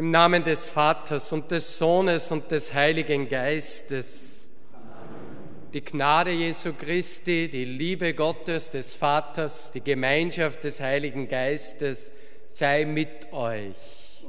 Im Namen des Vaters und des Sohnes und des Heiligen Geistes. Die Gnade Jesu Christi, die Liebe Gottes, des Vaters, die Gemeinschaft des Heiligen Geistes sei mit euch.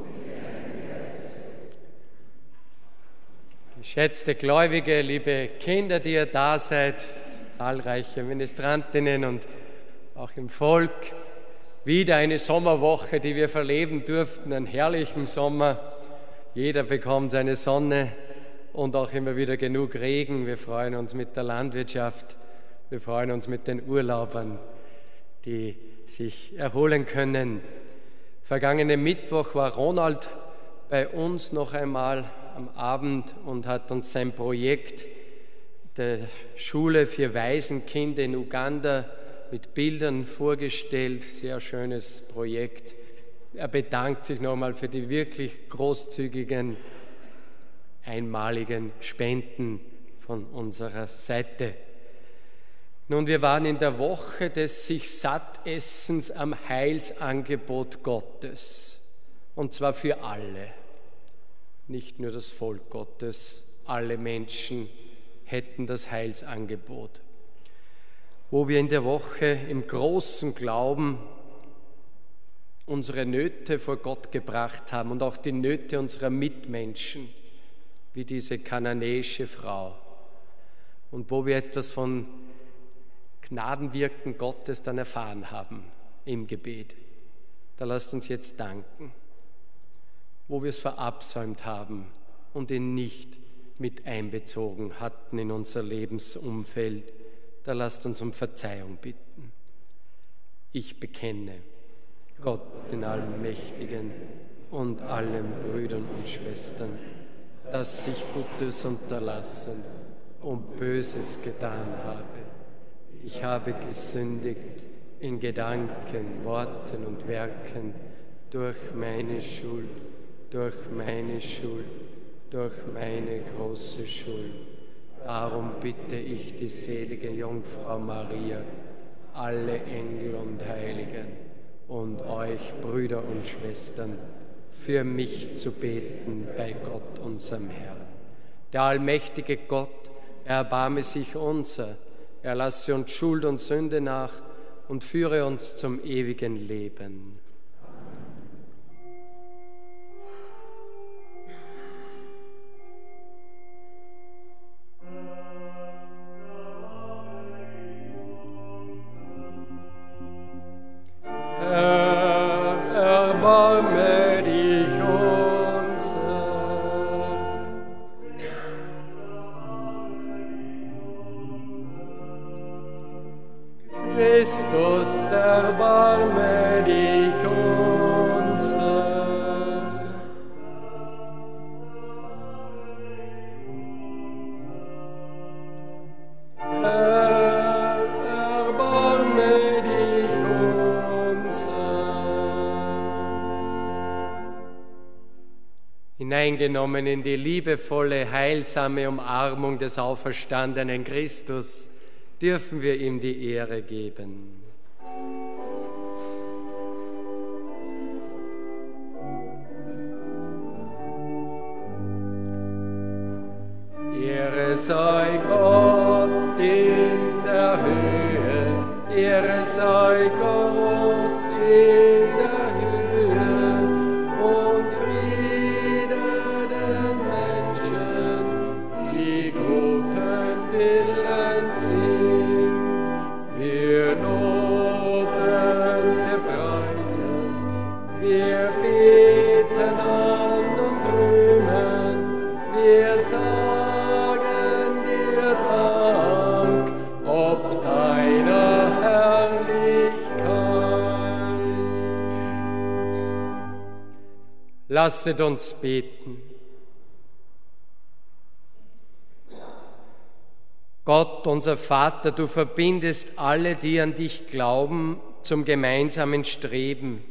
Geschätzte Gläubige, liebe Kinder, die ihr da seid, zahlreiche Ministrantinnen und auch im Volk, wieder eine Sommerwoche, die wir verleben durften, einen herrlichen Sommer. Jeder bekommt seine Sonne und auch immer wieder genug Regen. Wir freuen uns mit der Landwirtschaft, wir freuen uns mit den Urlaubern, die sich erholen können. Vergangenen Mittwoch war Ronald bei uns noch einmal am Abend und hat uns sein Projekt der Schule für Waisenkinder in Uganda mit Bildern vorgestellt. Sehr schönes Projekt. Er bedankt sich nochmal für die wirklich großzügigen, einmaligen Spenden von unserer Seite. Nun, wir waren in der Woche des Sich-Satt-Essens am Heilsangebot Gottes. Und zwar für alle. Nicht nur das Volk Gottes, alle Menschen hätten das Heilsangebot. Wo wir in der Woche im großen Glauben unsere Nöte vor Gott gebracht haben und auch die Nöte unserer Mitmenschen, wie diese kananäische Frau. Und wo wir etwas von Gnadenwirken Gottes dann erfahren haben im Gebet. Da lasst uns jetzt danken. Wo wir es verabsäumt haben und ihn nicht mit einbezogen hatten in unser Lebensumfeld, da lasst uns um Verzeihung bitten. Ich bekenne Gott, den Allmächtigen, und allen Brüdern und Schwestern, dass ich Gutes unterlassen und Böses getan habe. Ich habe gesündigt in Gedanken, Worten und Werken durch meine Schuld, durch meine große Schuld. Darum bitte ich die selige Jungfrau Maria, alle Engel und Heiligen und euch, Brüder und Schwestern, für mich zu beten bei Gott, unserem Herrn. Der allmächtige Gott, erbarme sich unser, er lasse uns Schuld und Sünde nach und führe uns zum ewigen Leben. Christus, erbarme dich unser. Herr, erbarme dich unser. Hineingenommen in die liebevolle, heilsame Umarmung des auferstandenen Christus, dürfen wir ihm die Ehre geben. Ehre sei Gott in der Höhe, Ehre sei Gott in der Höhe und Friede den Menschen, die guten Willens sind. Wir loben, wir preisen, wir beten an und rühmen, wir sagen dir Dank, ob deiner Herrlichkeit. Lasset uns beten. Gott, unser Vater, du verbindest alle, die an dich glauben, zum gemeinsamen Streben.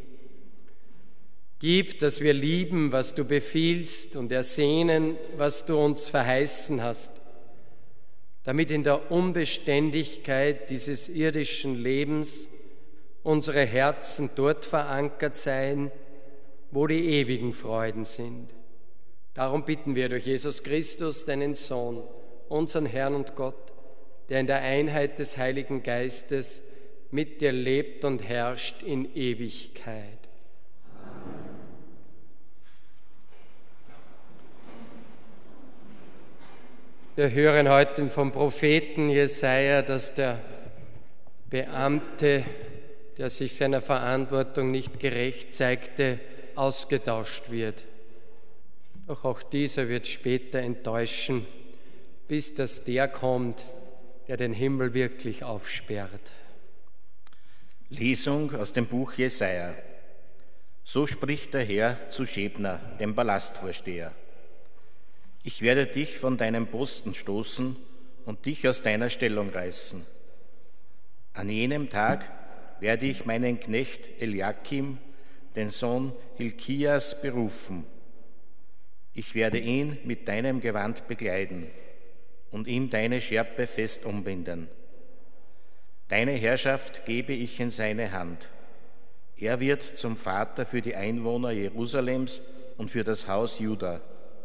Gib, dass wir lieben, was du befiehlst, und ersehnen, was du uns verheißen hast, damit in der Unbeständigkeit dieses irdischen Lebens unsere Herzen dort verankert seien, wo die ewigen Freuden sind. Darum bitten wir durch Jesus Christus, deinen Sohn, unseren Herrn und Gott, der in der Einheit des Heiligen Geistes mit dir lebt und herrscht in Ewigkeit. Wir hören heute vom Propheten Jesaja, dass der Beamte, der sich seiner Verantwortung nicht gerecht zeigte, ausgetauscht wird. Doch auch dieser wird später enttäuschen, bis dass der kommt, der den Himmel wirklich aufsperrt. Lesung aus dem Buch Jesaja. So spricht der Herr zu Schebna, dem Palastvorsteher. Ich werde dich von deinem Posten stoßen und dich aus deiner Stellung reißen. An jenem Tag werde ich meinen Knecht Eliakim, den Sohn Hilkias, berufen. Ich werde ihn mit deinem Gewand bekleiden und ihm deine Schärpe fest umbinden. Deine Herrschaft gebe ich in seine Hand. Er wird zum Vater für die Einwohner Jerusalems und für das Haus Juda.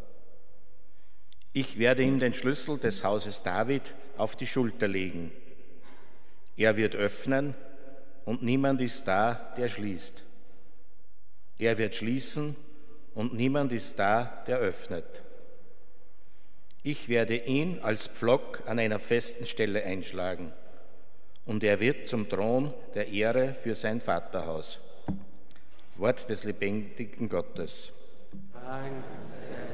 Ich werde ihm den Schlüssel des Hauses David auf die Schulter legen. Er wird öffnen, und niemand ist da, der schließt. Er wird schließen, und niemand ist da, der öffnet. Ich werde ihn als Pflock an einer festen Stelle einschlagen, und er wird zum Thron der Ehre für sein Vaterhaus. Wort des lebendigen Gottes. Dank sei Gott.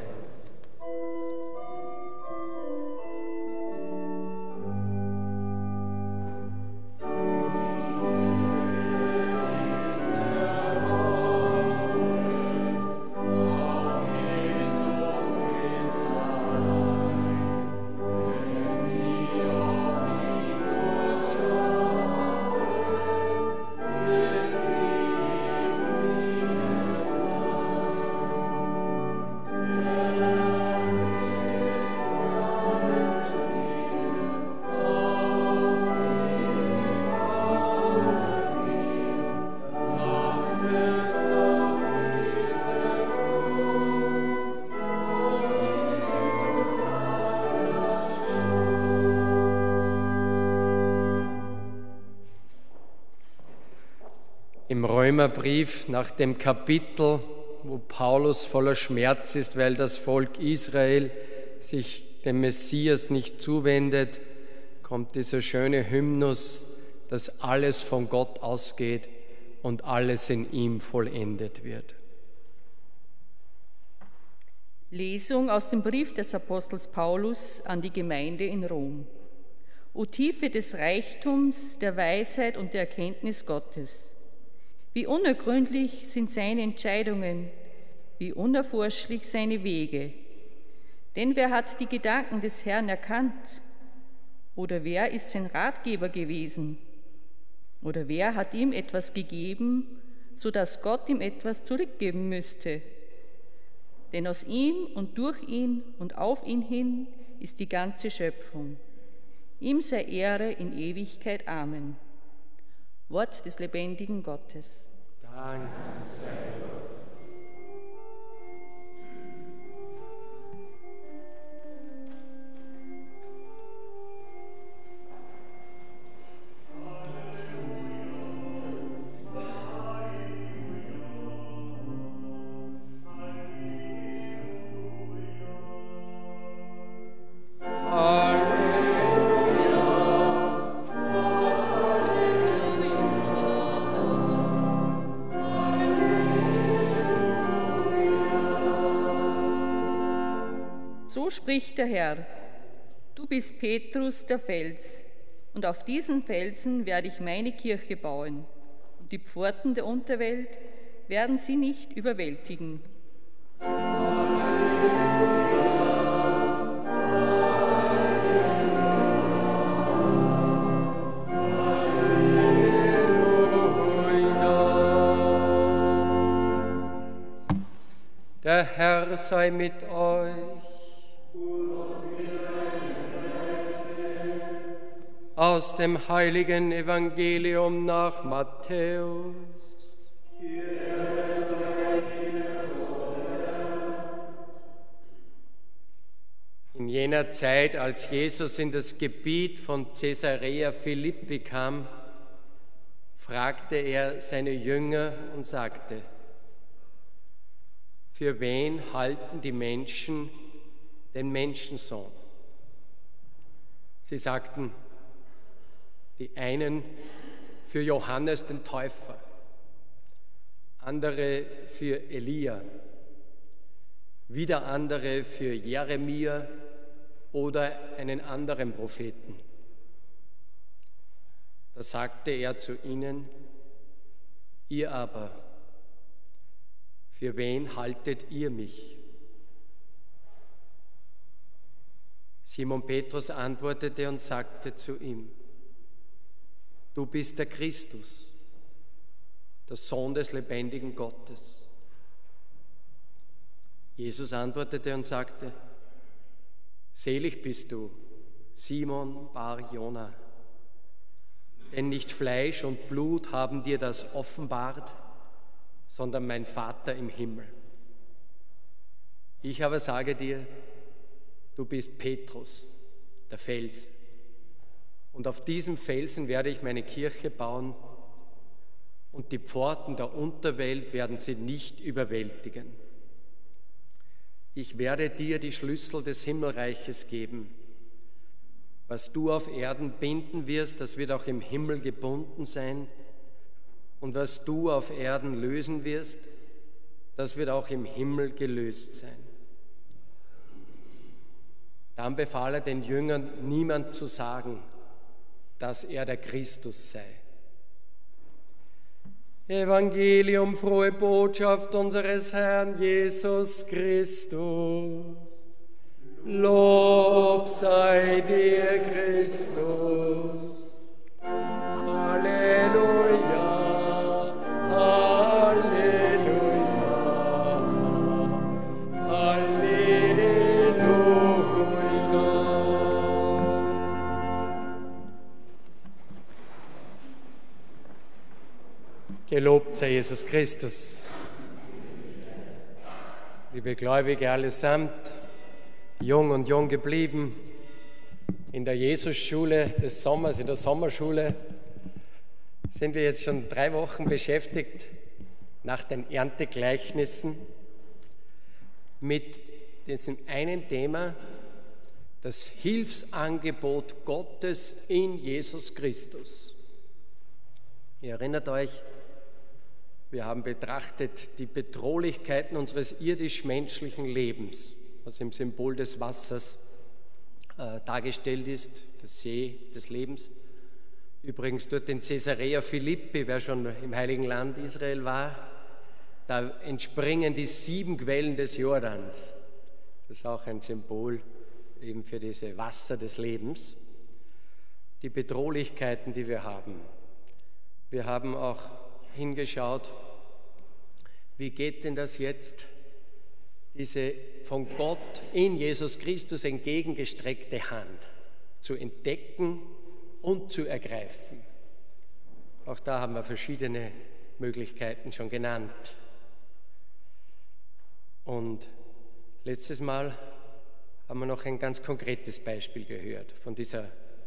Im Römerbrief nach dem Kapitel, wo Paulus voller Schmerz ist, weil das Volk Israel sich dem Messias nicht zuwendet, kommt dieser schöne Hymnus, dass alles von Gott ausgeht und alles in ihm vollendet wird. Lesung aus dem Brief des Apostels Paulus an die Gemeinde in Rom. O Tiefe des Reichtums, der Weisheit und der Erkenntnis Gottes! Wie unergründlich sind seine Entscheidungen, wie unerforschlich seine Wege. Denn wer hat die Gedanken des Herrn erkannt? Oder wer ist sein Ratgeber gewesen? Oder wer hat ihm etwas gegeben, so dass Gott ihm etwas zurückgeben müsste? Denn aus ihm und durch ihn und auf ihn hin ist die ganze Schöpfung. Ihm sei Ehre in Ewigkeit. Amen. Wort des lebendigen Gottes. Dank sei Gott. So spricht der Herr: Du bist Petrus, der Fels, und auf diesen Felsen werde ich meine Kirche bauen, und die Pforten der Unterwelt werden sie nicht überwältigen. Der Herr sei mit euch. Aus dem heiligen Evangelium nach Matthäus. In jener Zeit, als Jesus in das Gebiet von Caesarea Philippi kam, fragte er seine Jünger und sagte: Für wen halten die Menschen den Menschensohn? Sie sagten, die einen für Johannes den Täufer, andere für Elia, wieder andere für Jeremia oder einen anderen Propheten. Da sagte er zu ihnen: Ihr aber, für wen haltet ihr mich? Simon Petrus antwortete und sagte zu ihm: Du bist der Christus, der Sohn des lebendigen Gottes. Jesus antwortete und sagte: Selig bist du, Simon Bar Jona, denn nicht Fleisch und Blut haben dir das offenbart, sondern mein Vater im Himmel. Ich aber sage dir, du bist Petrus, der Fels, und auf diesem Felsen werde ich meine Kirche bauen, und die Pforten der Unterwelt werden sie nicht überwältigen. Ich werde dir die Schlüssel des Himmelreiches geben. Was du auf Erden binden wirst, das wird auch im Himmel gebunden sein. Und was du auf Erden lösen wirst, das wird auch im Himmel gelöst sein. Dann befahl er den Jüngern, niemand zu sagen, dass er der Christus sei. Evangelium, frohe Botschaft unseres Herrn Jesus Christus. Lob sei dir, Christus. Halleluja, Halleluja, Halleluja. Gelobt sei Jesus Christus. Liebe Gläubige allesamt, jung und jung geblieben, in der Jesusschule des Sommers, in der Sommerschule, sind wir jetzt schon 3 Wochen beschäftigt nach den Erntegleichnissen mit diesem einen Thema, das Hilfsangebot Gottes in Jesus Christus. Ihr erinnert euch, wir haben betrachtet die Bedrohlichkeiten unseres irdisch-menschlichen Lebens, was im Symbol des Wassers dargestellt ist, der See des Lebens. Übrigens dort in Caesarea Philippi, wer schon im Heiligen Land Israel war, da entspringen die 7 Quellen des Jordans. Das ist auch ein Symbol eben für diese Wasser des Lebens. Die Bedrohlichkeiten, die wir haben. Wir haben auch hingeschaut, wie geht denn das jetzt, diese von Gott in Jesus Christus entgegengestreckte Hand zu entdecken und zu ergreifen. Auch da haben wir verschiedene Möglichkeiten schon genannt. Und letztes Mal haben wir noch ein ganz konkretes Beispiel gehört von dieser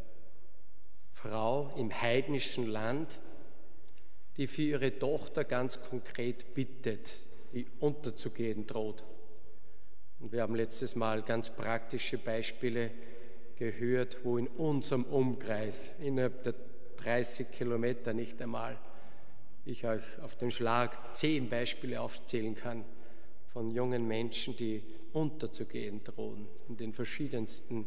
Frau im heidnischen Land, die für ihre Tochter ganz konkret bittet, die unterzugehen droht. Und wir haben letztes Mal ganz praktische Beispiele gehört, wo in unserem Umkreis, innerhalb der 30 Kilometer nicht einmal, ich euch auf den Schlag 10 Beispiele aufzählen kann von jungen Menschen, die unterzugehen drohen, in den verschiedensten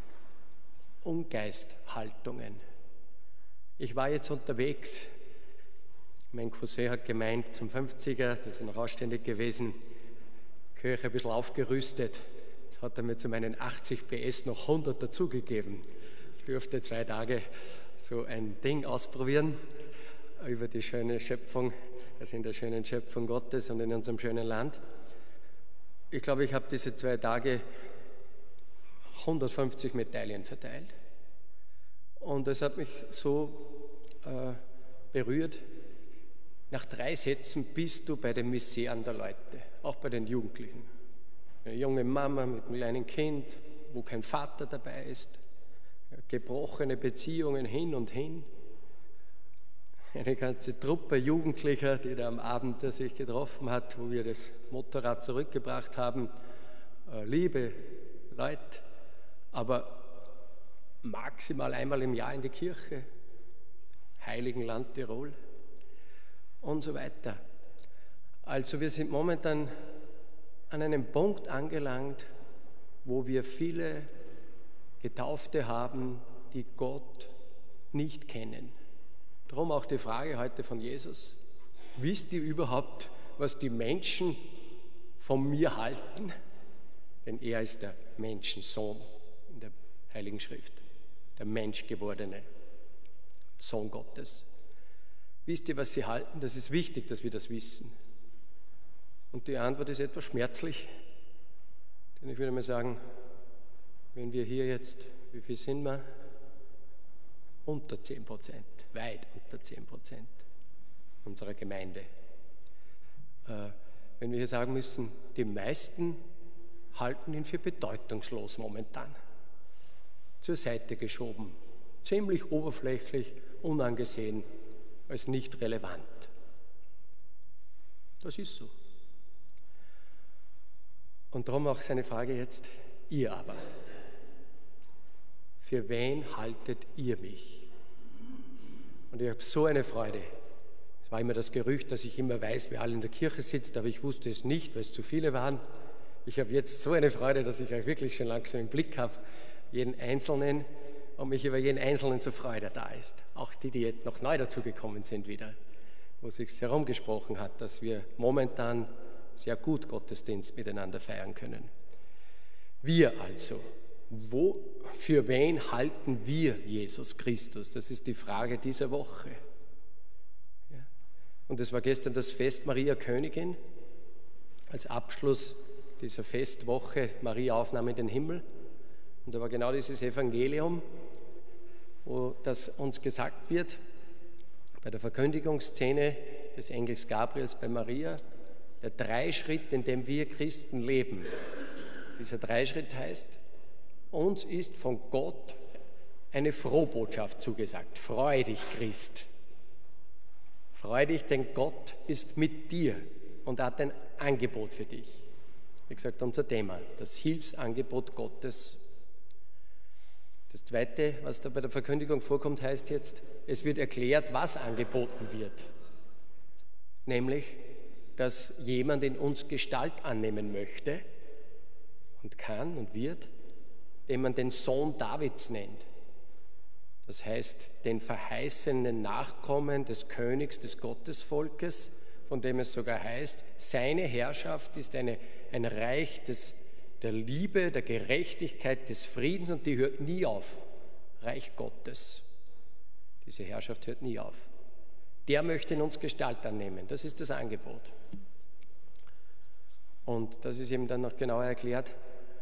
Ungeisthaltungen. Ich war jetzt unterwegs. Mein Cousin hat gemeint, zum 50er, das ist noch ausständig gewesen, Kirche ein bisschen aufgerüstet. Jetzt hat er mir zu meinen 80 PS noch 100 dazugegeben. Ich durfte 2 Tage so ein Ding ausprobieren über die schöne Schöpfung, also in der schönen Schöpfung Gottes und in unserem schönen Land. Ich glaube, ich habe diese 2 Tage 150 Medaillen verteilt. Und das hat mich so berührt. Nach 3 Sätzen bist du bei den Miseren der Leute, auch bei den Jugendlichen. Eine junge Mama mit einem kleinen Kind, wo kein Vater dabei ist, gebrochene Beziehungen hin und hin. Eine ganze Truppe Jugendlicher, die da am Abend sich getroffen hat, wo wir das Motorrad zurückgebracht haben. Liebe Leute, aber maximal einmal im Jahr in die Kirche, Heiligenland Tirol und so weiter. Also wir sind momentan an einem Punkt angelangt, wo wir viele Getaufte haben, die Gott nicht kennen. Darum auch die Frage heute von Jesus: Wisst ihr überhaupt, was die Menschen von mir halten? Denn er ist der Menschensohn in der Heiligen Schrift, der Menschgewordene Sohn Gottes. Wisst ihr, was sie halten? Das ist wichtig, dass wir das wissen. Und die Antwort ist etwas schmerzlich, denn ich würde mal sagen, wenn wir hier jetzt, wie viel sind wir? Unter 10%, weit unter 10% unserer Gemeinde. Wenn wir hier sagen müssen, die meisten halten ihn für bedeutungslos momentan, zur Seite geschoben, ziemlich oberflächlich, unangesehen, als nicht relevant. Das ist so. Und darum auch seine Frage jetzt: Ihr aber, für wen haltet ihr mich? Und ich habe so eine Freude. Es war immer das Gerücht, dass ich immer weiß, wer alle in der Kirche sitzt, aber ich wusste es nicht, weil es zu viele waren. Ich habe jetzt so eine Freude, dass ich euch wirklich schon langsam im Blick habe, jeden Einzelnen, und mich über jeden Einzelnen so freue, der da ist. Auch die, die jetzt noch neu dazugekommen sind wieder, wo es sich herumgesprochen hat, dass wir momentan sehr gut Gottesdienst miteinander feiern können. Wir also, für wen halten wir Jesus Christus? Das ist die Frage dieser Woche. Ja. Und es war gestern das Fest Maria Königin, als Abschluss dieser Festwoche, Maria Aufnahme in den Himmel. Und da war genau dieses Evangelium, wo das uns gesagt wird, bei der Verkündigungsszene des Engels Gabriels bei Maria, der Dreischritt, in dem wir Christen leben. Dieser Dreischritt heißt: Uns ist von Gott eine Frohbotschaft zugesagt. Freu dich, Christ. Freu dich, denn Gott ist mit dir und hat ein Angebot für dich. Wie gesagt, unser Thema, das Hilfsangebot Gottes. Das Zweite, was da bei der Verkündigung vorkommt, heißt jetzt, es wird erklärt, was angeboten wird. Nämlich, dass jemand in uns Gestalt annehmen möchte und kann und wird, den man den Sohn Davids nennt. Das heißt, den verheißenen Nachkommen des Königs des Gottesvolkes, von dem es sogar heißt, seine Herrschaft ist ein Reich der Liebe, der Gerechtigkeit, des Friedens, und die hört nie auf. Reich Gottes. Diese Herrschaft hört nie auf. Der möchte in uns Gestalt annehmen. Das ist das Angebot. Und das ist eben dann noch genauer erklärt,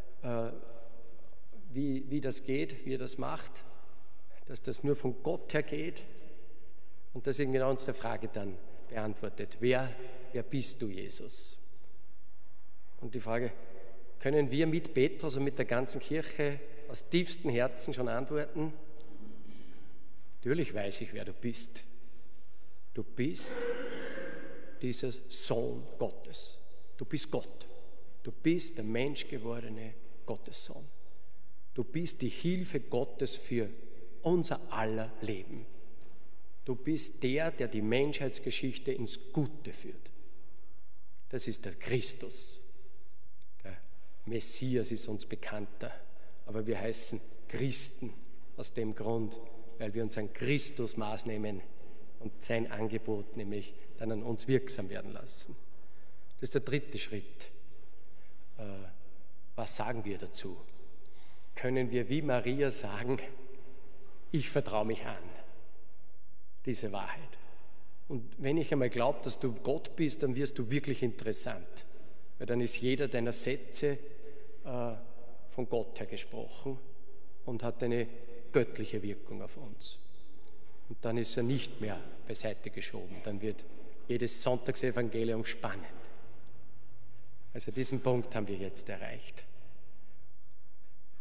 wie das geht, wie er das macht, dass das nur von Gott her geht. Und das ist eben genau unsere Frage dann beantwortet. Wer bist du, Jesus? Und die Frage, können wir mit Petrus und mit der ganzen Kirche aus tiefstem Herzen schon antworten? Natürlich weiß ich, wer du bist. Du bist dieser Sohn Gottes. Du bist Gott. Du bist der menschgewordene Gottessohn. Du bist die Hilfe Gottes für unser aller Leben. Du bist der die Menschheitsgeschichte ins Gute führt. Das ist der Christus. Der Messias ist uns bekannter, aber wir heißen Christen aus dem Grund, weil wir uns an Christus Maß nehmen und sein Angebot nämlich dann an uns wirksam werden lassen. Das ist der dritte Schritt. Was sagen wir dazu? Können wir wie Maria sagen, ich vertraue mich an, diese Wahrheit. Und wenn ich einmal glaube, dass du Gott bist, dann wirst du wirklich interessant. Weil dann ist jeder deiner Sätze von Gott her gesprochen und hat eine göttliche Wirkung auf uns. Und dann ist er nicht mehr beiseite geschoben. Dann wird jedes Sonntagsevangelium spannend. Also diesen Punkt haben wir jetzt erreicht.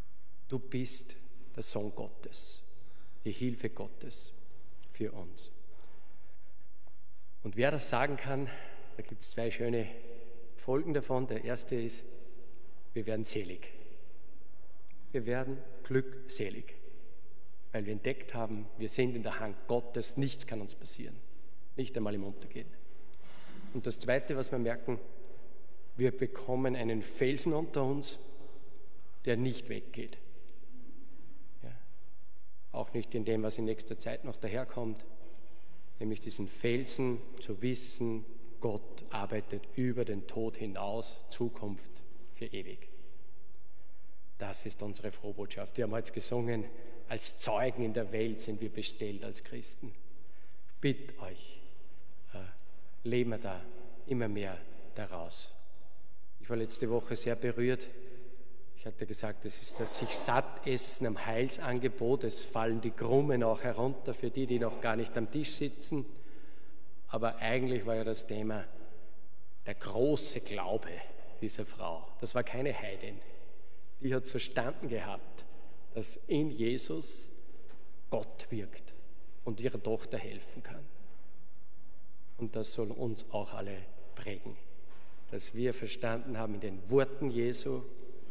Du bist der Sohn Gottes, die Hilfe Gottes für uns. Und wer das sagen kann, da gibt es 2 schöne Folgen davon. Der erste ist, wir werden selig. Wir werden glückselig, weil wir entdeckt haben, wir sind in der Hand Gottes, nichts kann uns passieren, nicht einmal im Untergehen. Und das Zweite, was wir merken, wir bekommen einen Felsen unter uns, der nicht weggeht. Ja. Auch nicht in dem, was in nächster Zeit noch daherkommt, nämlich diesen Felsen zu wissen, Gott arbeitet über den Tod hinaus, Zukunft für ewig. Das ist unsere Frohbotschaft. Wir haben heute gesungen, als Zeugen in der Welt sind wir bestellt als Christen. Bitte euch, leben wir da immer mehr daraus. Ich war letzte Woche sehr berührt. Ich hatte gesagt, das ist das sich satt essen am Heilsangebot. Es fallen die Krummen auch herunter für die, die noch gar nicht am Tisch sitzen. Aber eigentlich war ja das Thema der große Glaube dieser Frau. Das war keine Heidin. Die hat es verstanden gehabt, dass in Jesus Gott wirkt und ihrer Tochter helfen kann. Und das soll uns auch alle prägen, dass wir verstanden haben in den Worten Jesu,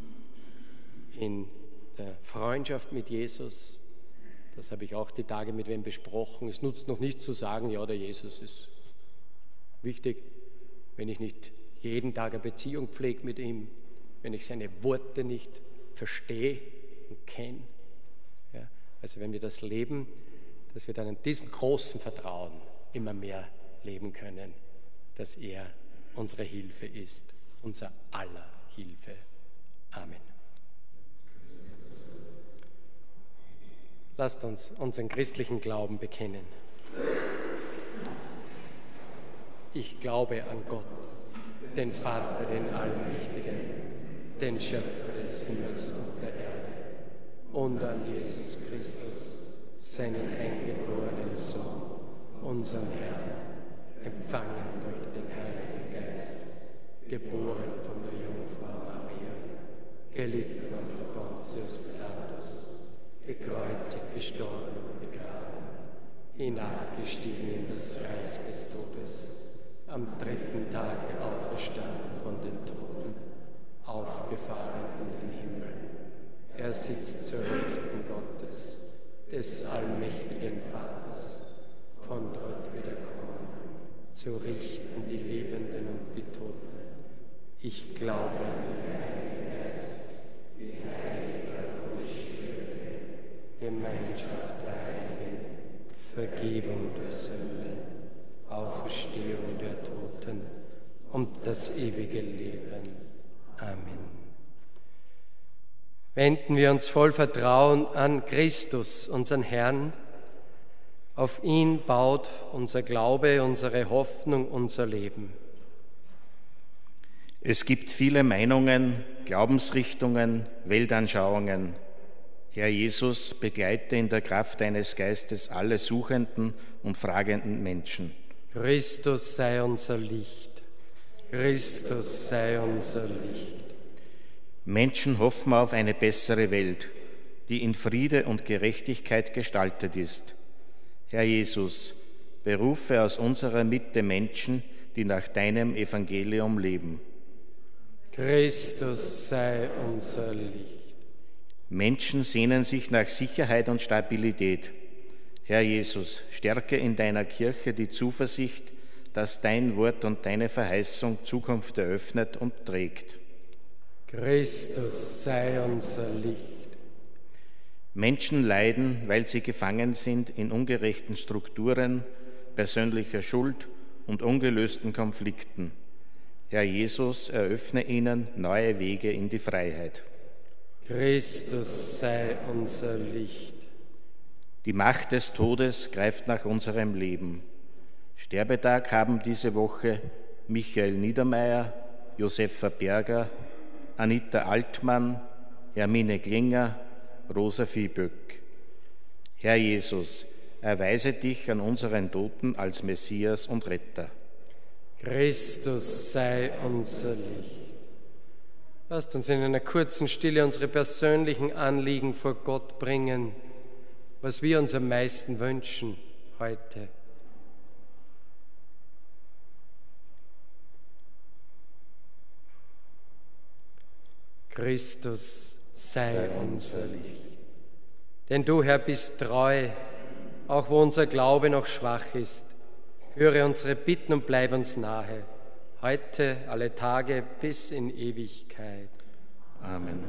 in der Freundschaft mit Jesus. Das habe ich auch die Tage mit wem besprochen. Es nutzt noch nicht zu sagen, ja, der Jesus ist wichtig, wenn ich nicht jeden Tag eine Beziehung pflege mit ihm, wenn ich seine Worte nicht verstehe und kenne. Ja, also wenn wir das leben, dass wir dann in diesem großen Vertrauen immer mehr leben können, dass er unsere Hilfe ist, unser aller Hilfe. Amen. Lasst uns unseren christlichen Glauben bekennen. Ich glaube an Gott, den Vater, den Allmächtigen, den Schöpfer des Himmels und der Erde, und an Jesus Christus, seinen eingeborenen Sohn, unseren Herrn, empfangen durch den Heiligen Geist, geboren von der Jungfrau Maria, gelitten unter Pontius Pilatus, gekreuzigt, gestorben und begraben, hinabgestiegen in das Reich des Todes, am 3. Tage auferstanden von den Toten, aufgefahren in den Himmel. Er sitzt zur Rechten Gottes, des allmächtigen Vaters, von dort wiederkommen, zu richten die Lebenden und die Toten. Ich glaube an den Heiligen Geist, die heilige Gemeinschaft der Heiligen, Vergebung der Sünden, Auferstehung der Toten und das ewige Leben. Amen. Wenden wir uns voll Vertrauen an Christus, unseren Herrn. Auf ihn baut unser Glaube, unsere Hoffnung, unser Leben. Es gibt viele Meinungen, Glaubensrichtungen, Weltanschauungen. Herr Jesus, begleite in der Kraft deines Geistes alle suchenden und fragenden Menschen. Christus sei unser Licht. Christus sei unser Licht. Menschen hoffen auf eine bessere Welt, die in Friede und Gerechtigkeit gestaltet ist. Herr Jesus, berufe aus unserer Mitte Menschen, die nach deinem Evangelium leben. Christus sei unser Licht. Menschen sehnen sich nach Sicherheit und Stabilität. Herr Jesus, stärke in deiner Kirche die Zuversicht, dass dein Wort und deine Verheißung Zukunft eröffnet und trägt. Christus sei unser Licht. Menschen leiden, weil sie gefangen sind in ungerechten Strukturen, persönlicher Schuld und ungelösten Konflikten. Herr Jesus, eröffne ihnen neue Wege in die Freiheit. Christus sei unser Licht. Die Macht des Todes greift nach unserem Leben. Sterbetag haben diese Woche Michael Niedermeyer, Josefa Berger, Anita Altmann, Hermine Klinger, Rosa Viehböck. Herr Jesus, erweise dich an unseren Toten als Messias und Retter. Christus sei unser Licht. Lasst uns in einer kurzen Stille unsere persönlichen Anliegen vor Gott bringen, was wir uns am meisten wünschen heute. Christus, sei unser Licht. Denn du, Herr, bist treu, auch wo unser Glaube noch schwach ist. Höre unsere Bitten und bleib uns nahe, heute, alle Tage, bis in Ewigkeit. Amen.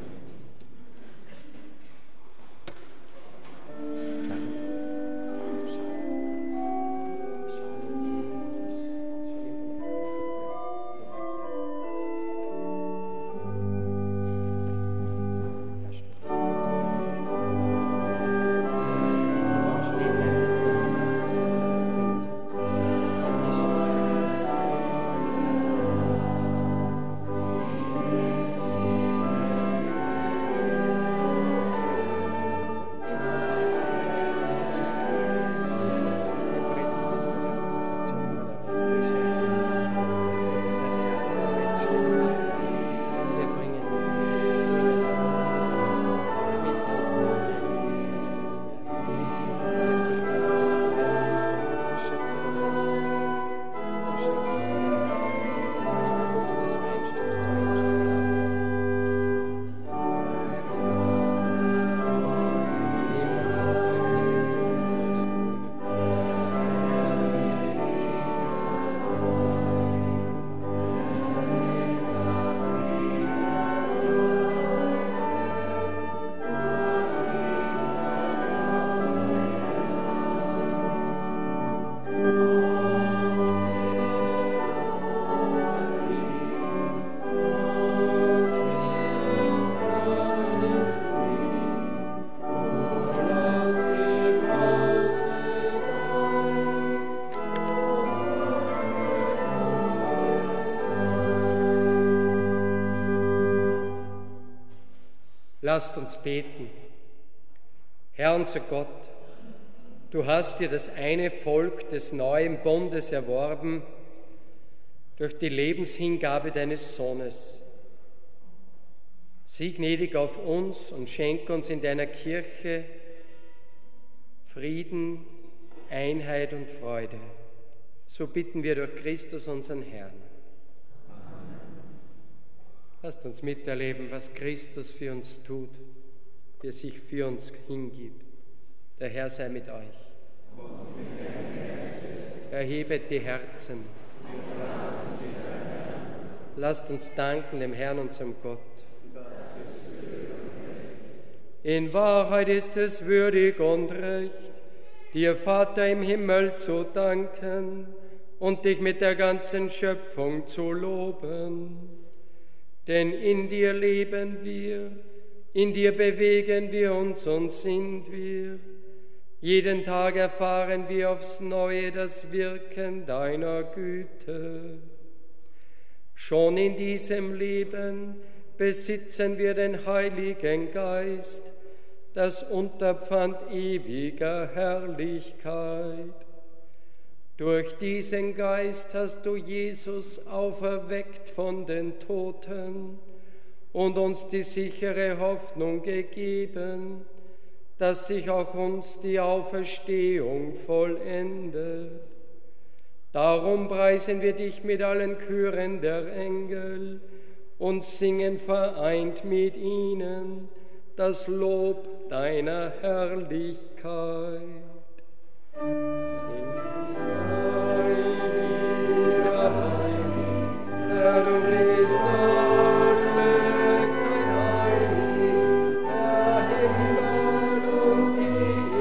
Lasst uns beten. Herr unser Gott, du hast dir das eine Volk des neuen Bundes erworben durch die Lebenshingabe deines Sohnes. Sieh gnädig auf uns und schenke uns in deiner Kirche Frieden, Einheit und Freude. So bitten wir durch Christus, unseren Herrn. Lasst uns miterleben, was Christus für uns tut, wie er sich für uns hingibt. Der Herr sei mit euch. Erhebet die Herzen. Lasst uns danken dem Herrn, unserem Gott. In Wahrheit ist es würdig und recht, dir, Vater im Himmel, zu danken und dich mit der ganzen Schöpfung zu loben. Denn in dir leben wir, in dir bewegen wir uns und sind wir. Jeden Tag erfahren wir aufs Neue das Wirken deiner Güte. Schon in diesem Leben besitzen wir den Heiligen Geist, das Unterpfand ewiger Herrlichkeit. Durch diesen Geist hast du Jesus auferweckt von den Toten und uns die sichere Hoffnung gegeben, dass sich auch uns die Auferstehung vollendet. Darum preisen wir dich mit allen Chören der Engel und singen vereint mit ihnen das Lob deiner Herrlichkeit. Herr, du bist alle Zeit heilig, der Himmel und die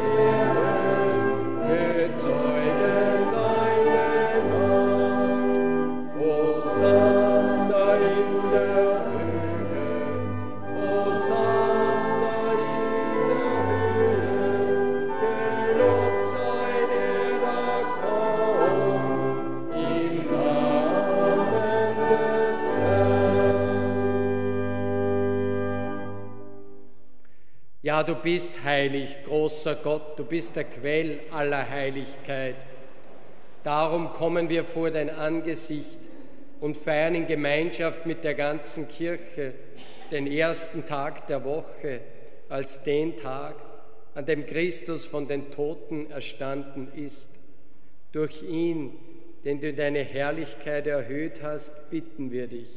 Erde bezeugen deine Macht. Hosanna in der Höhe, Hosanna in der Höhe, gelobt sei der da kommt, im Namen des Herrn. Ja, du bist heilig, großer Gott, du bist der Quell aller Heiligkeit. Darum kommen wir vor dein Angesicht und feiern in Gemeinschaft mit der ganzen Kirche den ersten Tag der Woche als den Tag, an dem Christus von den Toten erstanden ist. Durch ihn, den du in deine Herrlichkeit erhöht hast, bitten wir dich.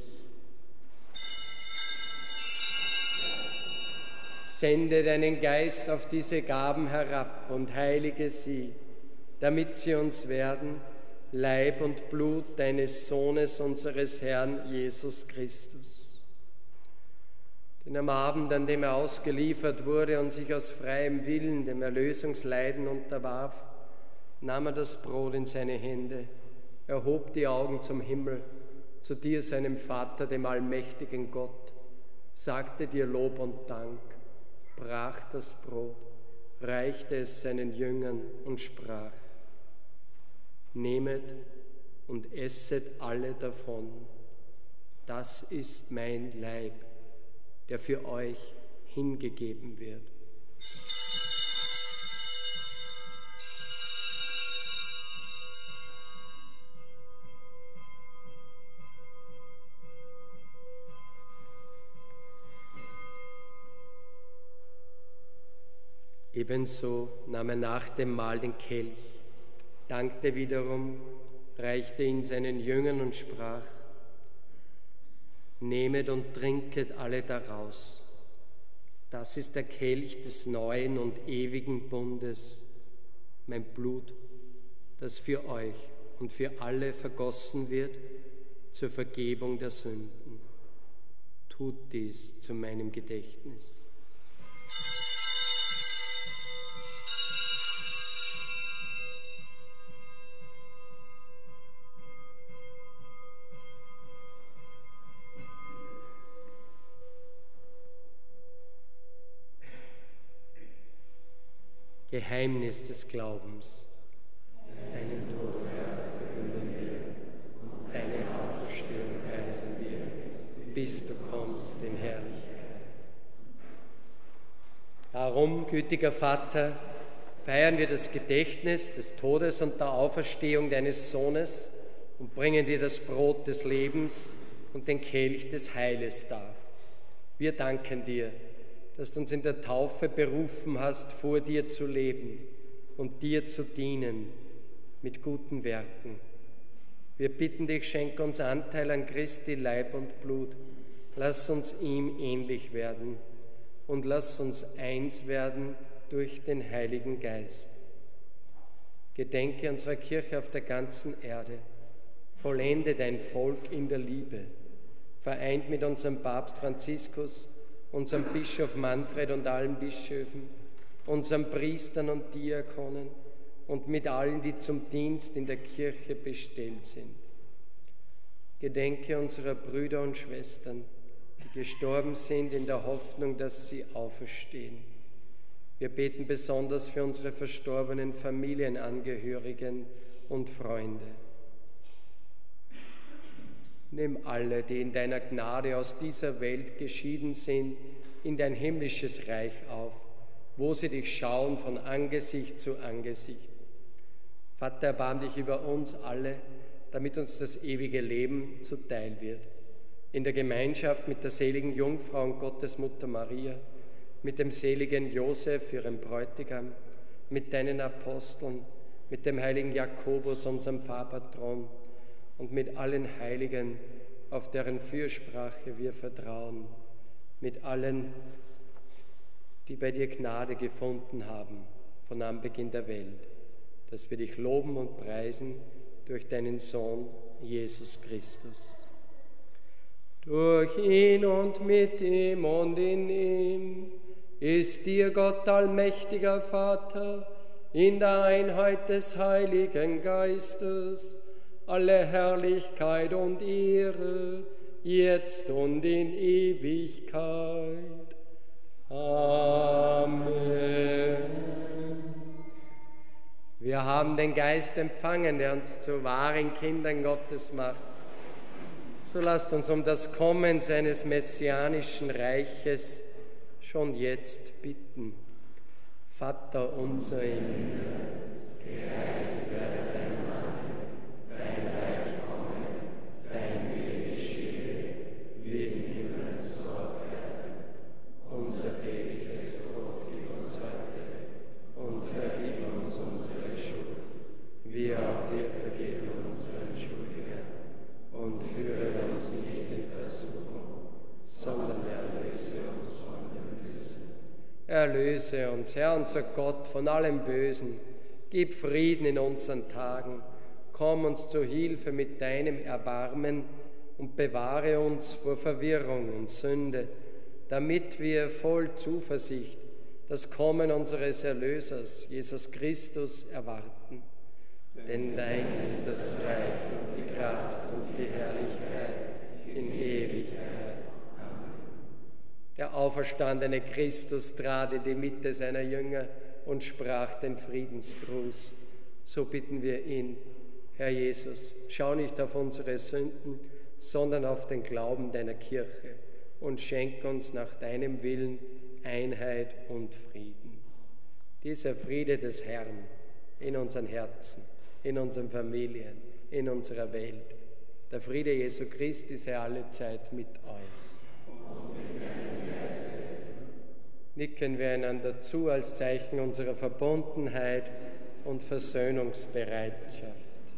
Sende deinen Geist auf diese Gaben herab und heilige sie, damit sie uns werden, Leib und Blut deines Sohnes, unseres Herrn Jesus Christus. Denn am Abend, an dem er ausgeliefert wurde und sich aus freiem Willen dem Erlösungsleiden unterwarf, nahm er das Brot in seine Hände, erhob die Augen zum Himmel, zu dir, seinem Vater, dem allmächtigen Gott, sagte dir Lob und Dank, brach das Brot, reichte es seinen Jüngern und sprach: Nehmet und esset alle davon. Das ist mein Leib, der für euch hingegeben wird. Ebenso nahm er nach dem Mahl den Kelch, dankte wiederum, reichte ihn seinen Jüngern und sprach: Nehmet und trinket alle daraus. Das ist der Kelch des neuen und ewigen Bundes, mein Blut, das für euch und für alle vergossen wird zur Vergebung der Sünden. Tut dies zu meinem Gedächtnis. Geheimnis des Glaubens. Deinen Tod, Herr, verkünden wir, deine Auferstehung preisen wir, bis du kommst in Herrlichkeit. Darum, gütiger Vater, feiern wir das Gedächtnis des Todes und der Auferstehung deines Sohnes und bringen dir das Brot des Lebens und den Kelch des Heiles dar. Wir danken dir, dass du uns in der Taufe berufen hast, vor dir zu leben und dir zu dienen mit guten Werken. Wir bitten dich, schenke uns Anteil an Christi Leib und Blut. Lass uns ihm ähnlich werden und lass uns eins werden durch den Heiligen Geist. Gedenke unserer Kirche auf der ganzen Erde. Vollende dein Volk in der Liebe. Vereint mit unserem Papst Franziskus, unserem Bischof Manfred und allen Bischöfen, unseren Priestern und Diakonen und mit allen, die zum Dienst in der Kirche bestellt sind. Gedenke unserer Brüder und Schwestern, die gestorben sind in der Hoffnung, dass sie auferstehen. Wir beten besonders für unsere verstorbenen Familienangehörigen und Freunde. Nimm alle, die in deiner Gnade aus dieser Welt geschieden sind, in dein himmlisches Reich auf, wo sie dich schauen von Angesicht zu Angesicht. Vater, erbarm dich über uns alle, damit uns das ewige Leben zuteil wird. In der Gemeinschaft mit der seligen Jungfrau und Gottesmutter Maria, mit dem seligen Josef, ihrem Bräutigam, mit deinen Aposteln, mit dem heiligen Jakobus, unserem Pfarrpatron, und mit allen Heiligen, auf deren Fürsprache wir vertrauen, mit allen, die bei dir Gnade gefunden haben, von Anbeginn der Welt, dass wir dich loben und preisen durch deinen Sohn, Jesus Christus. Durch ihn und mit ihm und in ihm ist dir Gott allmächtiger Vater, in der Einheit des Heiligen Geistes, alle Herrlichkeit und Ehre, jetzt und in Ewigkeit. Amen. Wir haben den Geist empfangen, der uns zu wahren Kindern Gottes macht. So lasst uns um das Kommen seines messianischen Reiches schon jetzt bitten. Vater unser im Himmel, geheiligt werde dein Name, dein Reich komme, dein erlöse uns, Herr unser Gott, von allem Bösen. Gib Frieden in unseren Tagen. Komm uns zu Hilfe mit deinem Erbarmen und bewahre uns vor Verwirrung und Sünde, damit wir voll Zuversicht das Kommen unseres Erlösers, Jesus Christus, erwarten. Denn dein ist das Reich und die Kraft und die Herrlichkeit in Ewigkeit. Amen. Der auferstandene Christus trat in die Mitte seiner Jünger und sprach den Friedensgruß. So bitten wir ihn, Herr Jesus, schau nicht auf unsere Sünden, sondern auf den Glauben deiner Kirche und schenk uns nach deinem Willen Einheit und Frieden. Dieser Friede des Herrn in unseren Herzen, in unseren Familien, in unserer Welt. Der Friede Jesu Christi sei alle Zeit mit euch. Nicken wir einander zu als Zeichen unserer Verbundenheit und Versöhnungsbereitschaft.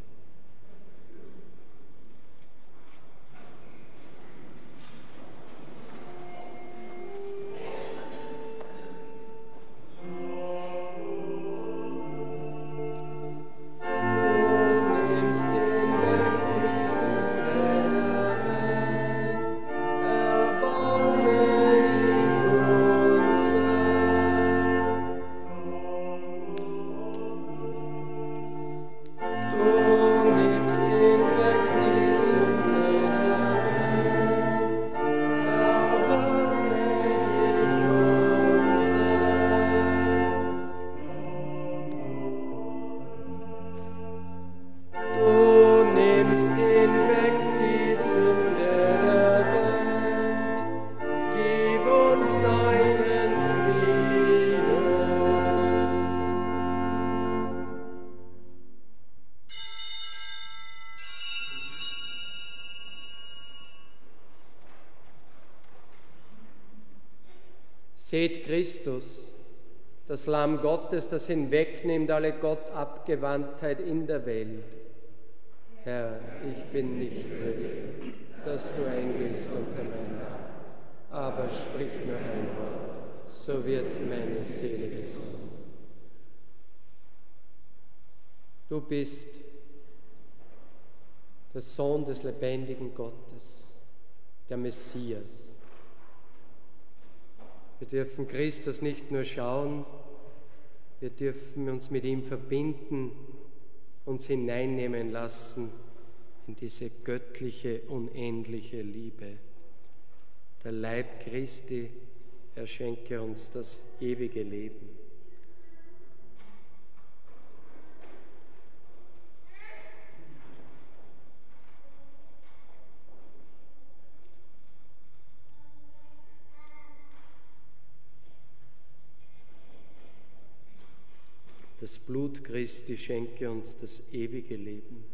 Seht Christus, das Lamm Gottes, das hinwegnimmt alle Gottabgewandtheit in der Welt. Herr, ich bin nicht würdig, dass du eingehst unter mein Dach, aber sprich nur ein Wort, so wird meine Seele gesund. Du bist der Sohn des lebendigen Gottes, der Messias. Wir dürfen Christus nicht nur schauen, wir dürfen uns mit ihm verbinden, uns hineinnehmen lassen in diese göttliche, unendliche Liebe. Der Leib Christi, er schenke uns das ewige Leben. Das Blut Christi schenke uns das ewige Leben.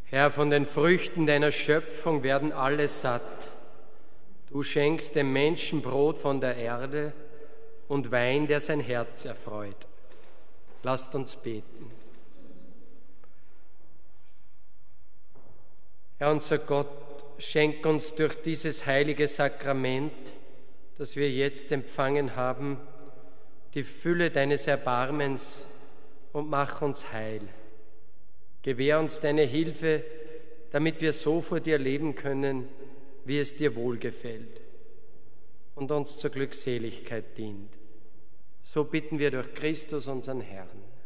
Herr, von den Früchten deiner Schöpfung werden alle satt. Du schenkst dem Menschen Brot von der Erde und Wein, der sein Herz erfreut. Lasst uns beten. Herr, unser Gott, schenk uns durch dieses heilige Sakrament, das wir jetzt empfangen haben, die Fülle deines Erbarmens und mach uns heil. Gewähr uns deine Hilfe, damit wir so vor dir leben können, wie es dir wohlgefällt und uns zur Glückseligkeit dient. So bitten wir durch Christus, unseren Herrn.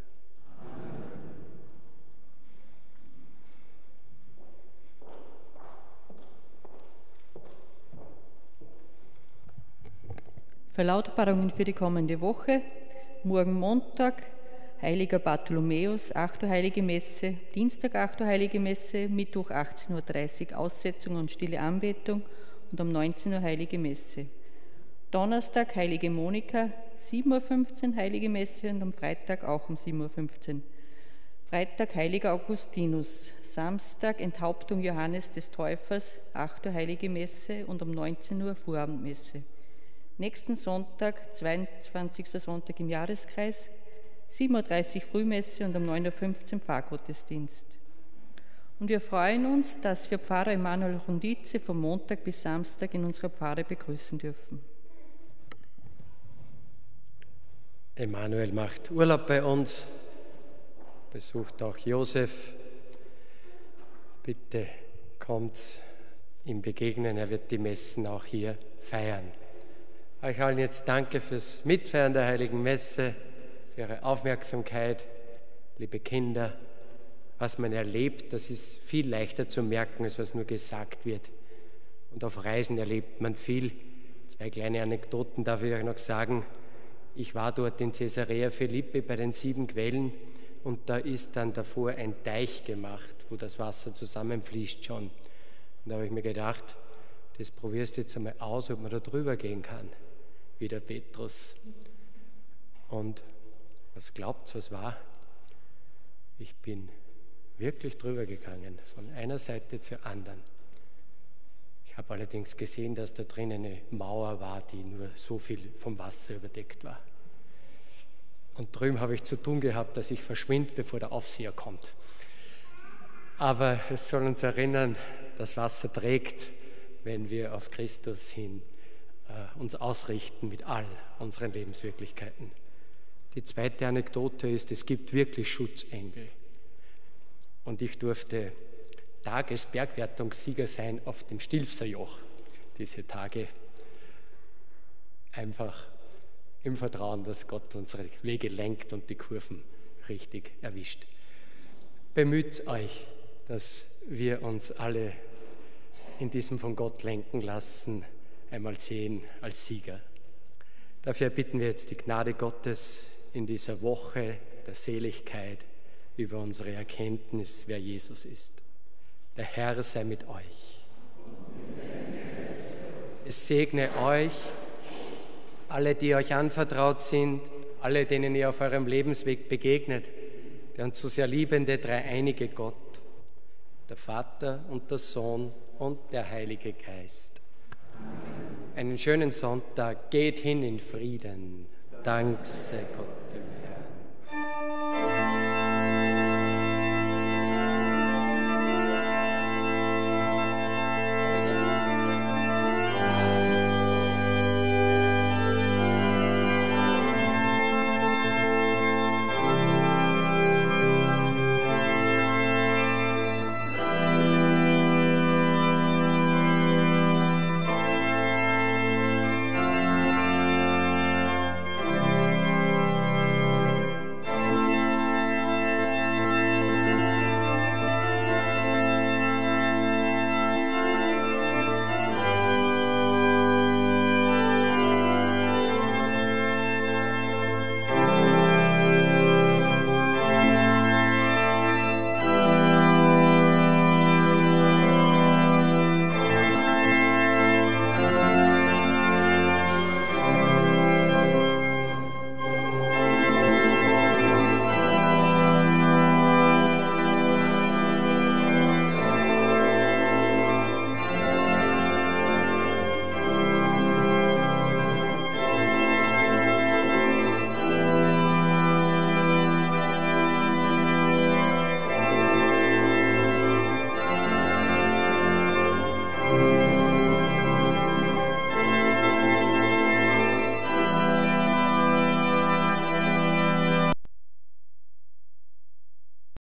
Verlautbarungen für die kommende Woche. Morgen Montag, Heiliger Bartholomäus, 8 Uhr Heilige Messe, Dienstag 8 Uhr Heilige Messe, Mittwoch 18.30 Uhr Aussetzung und stille Anbetung und um 19 Uhr Heilige Messe. Donnerstag Heilige Monika, 7.15 Uhr Heilige Messe und am Freitag auch um 7.15 Uhr. Freitag Heiliger Augustinus, Samstag Enthauptung Johannes des Täufers, 8 Uhr Heilige Messe und um 19 Uhr Vorabendmesse. Nächsten Sonntag, 22. Sonntag im Jahreskreis, 7.30 Uhr Frühmesse und um 9.15 Uhr Pfarrgottesdienst. Und wir freuen uns, dass wir Pfarrer Emanuel Rundize vom Montag bis Samstag in unserer Pfarre begrüßen dürfen. Emanuel macht Urlaub bei uns, besucht auch Josef. Bitte kommt ihm begegnen, er wird die Messen auch hier feiern. Euch allen jetzt danke fürs Mitfeiern der Heiligen Messe, für eure Aufmerksamkeit, liebe Kinder. Was man erlebt, das ist viel leichter zu merken, als was nur gesagt wird. Und auf Reisen erlebt man viel. 2 kleine Anekdoten darf ich euch noch sagen. Ich war dort in Caesarea Philippi bei den 7 Quellen und da ist dann davor ein Teich gemacht, wo das Wasser zusammenfließt schon. Und da habe ich mir gedacht, das probierst du jetzt einmal aus, ob man da drüber gehen kann, wie der Petrus. Und was glaubt's, was war? Ich bin wirklich drüber gegangen, von einer Seite zur anderen. Ich habe allerdings gesehen, dass da drin eine Mauer war, die nur so viel vom Wasser überdeckt war. Und drüben habe ich zu tun gehabt, dass ich verschwinde, bevor der Aufseher kommt. Aber es soll uns erinnern, das Wasser trägt, wenn wir auf Christus hin uns ausrichten mit all unseren Lebenswirklichkeiten. Die zweite Anekdote ist, es gibt wirklich Schutzengel. Und ich durfte Tagesbergwertungssieger sein auf dem Stilfserjoch diese Tage. Einfach im Vertrauen, dass Gott unsere Wege lenkt und die Kurven richtig erwischt. Bemüht euch, dass wir uns alle in diesem von Gott lenken lassen, einmal sehen als Sieger. Dafür bitten wir jetzt die Gnade Gottes in dieser Woche der Seligkeit über unsere Erkenntnis, wer Jesus ist. Der Herr sei mit euch. Es segne euch, alle, die euch anvertraut sind, alle, denen ihr auf eurem Lebensweg begegnet, der uns so sehr liebende dreieinige Gott, der Vater und der Sohn und der Heilige Geist. Einen schönen Sonntag, geht hin in Frieden. Dank sei Gott dem Herrn.